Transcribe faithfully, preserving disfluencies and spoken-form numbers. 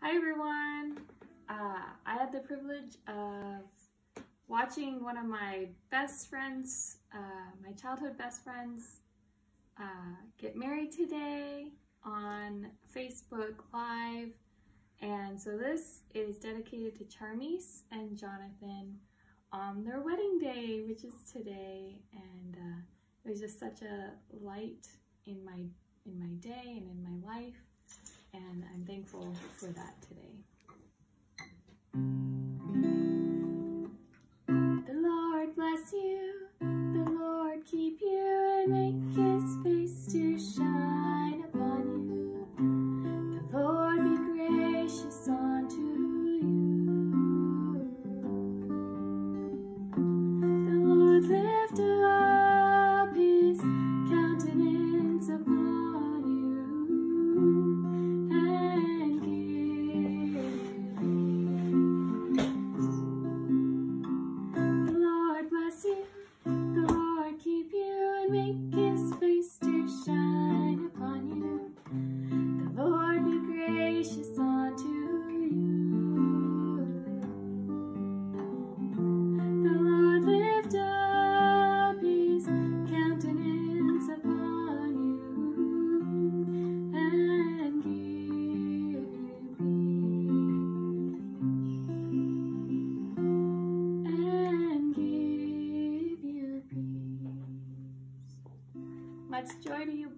Hi everyone! Uh, I had the privilege of watching one of my best friends, uh, my childhood best friends, uh, get married today on Facebook Live. And so this is dedicated to Charmise and Jonathan on their wedding day, which is today. And uh, it was just such a light in my, in my day and in my life. And I'm thankful for that today. The Lord bless you, the Lord keep you, and make his face to shine upon you. The Lord be gracious unto you. The Lord lift up his countenance upon you. Make his face to shine upon you. The Lord be gracious unto you. The Lord lift up his countenance upon you and give you and give you peace. Much joy to you